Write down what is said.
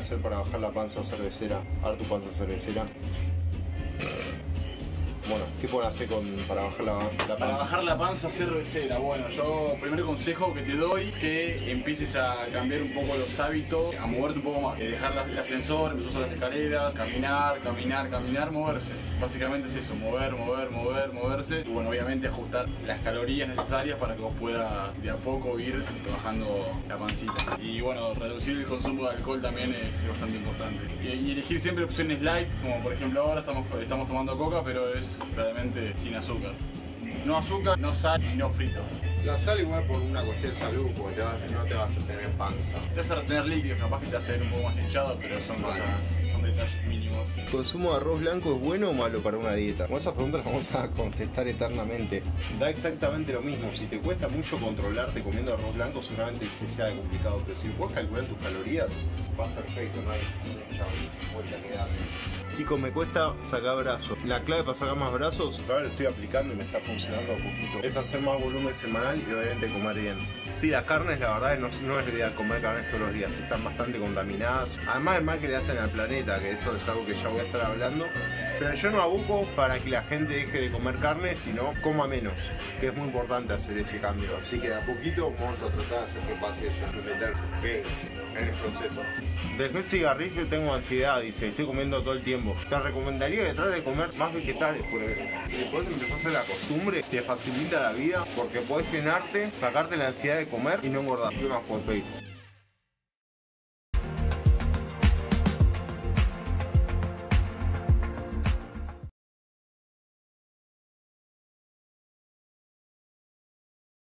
hacer para bajar la panza cervecera? A ver tu panza cervecera. Bueno, ¿qué pueden hacer para bajar la panza? Para bajar la panza cervecera, bueno, yo primer consejo que te doy, que empieces a cambiar un poco los hábitos, a moverte un poco más, dejar el ascensor, empezar a usar las escaleras, caminar, moverse. Básicamente es eso, moverse. Y bueno, obviamente ajustar las calorías necesarias para que vos puedas de a poco ir bajando la pancita. Y bueno, reducir el consumo de alcohol también es bastante importante. Y elegir siempre opciones light, como por ejemplo ahora estamos tomando coca, pero es claramente sin azúcar. No azúcar, no sal y no frito. La sal igual por una cuestión de salud, porque no te vas a tener panza. Te vas a retener líquidos, capaz que te vas a ver un poco más hinchado, pero son cosas, son detalles mínimos. ¿El consumo de arroz blanco es bueno o malo para una dieta? Con esas preguntas las vamos a contestar eternamente. Da exactamente lo mismo. Si te cuesta mucho controlarte comiendo arroz blanco, seguramente sea complicado. Pero si puedes calcular tus calorías, vas perfecto, no hay mucha vuelta que darle. Chicos, me cuesta sacar brazos. La clave para sacar más brazos, ahora lo estoy aplicando y me está funcionando un poquito, es hacer más volumen semanal y obviamente comer bien. Sí, las carnes, la verdad, no es ideal comer carnes todos los días, están bastante contaminadas. Además del mal que le hacen al planeta, que eso es algo que ya voy a estar hablando. Pero yo no aboco para que la gente deje de comer carne, sino coma menos, que es muy importante hacer ese cambio. Así que de a poquito vamos a tratar de hacer que pase eso, implementar gains en el proceso. Dejé el cigarrillo y tengo ansiedad, dice, estoy comiendo todo el tiempo. Te recomendaría que trates de comer más vegetales, porque después te empezás a hacer la costumbre, te facilita la vida, porque podés llenarte, sacarte la ansiedad de comer y no engordar. ¿Qué más podés pedir?